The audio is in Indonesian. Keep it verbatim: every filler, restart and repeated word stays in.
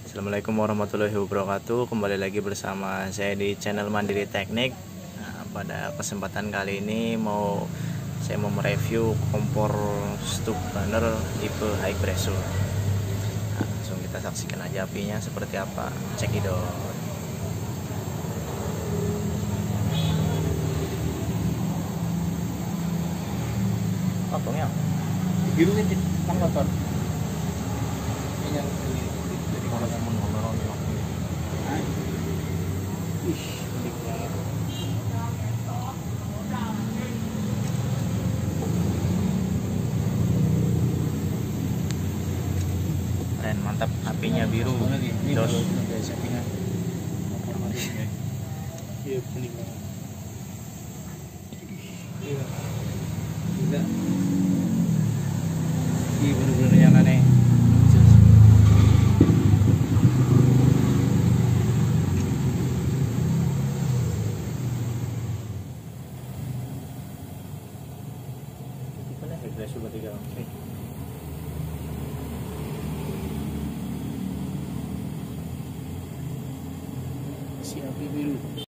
Assalamualaikum warahmatullahi wabarakatuh. Kembali lagi bersama saya di channel Mandiri Teknik. Nah, pada kesempatan kali ini mau saya mau mereview kompor stove burner tipe high pressure. Nah, langsung kita saksikan aja apinya seperti apa. Cekidot. Potongnya biru kan kan motor ini yang ini jadi kalau kalau yang menolak ih pelik banget keren, mantap. Apinya biru. ini Jos. kalau udah settingan motor mati iya pelik banget iya gila iya bener-bener nyala nih. Si api biru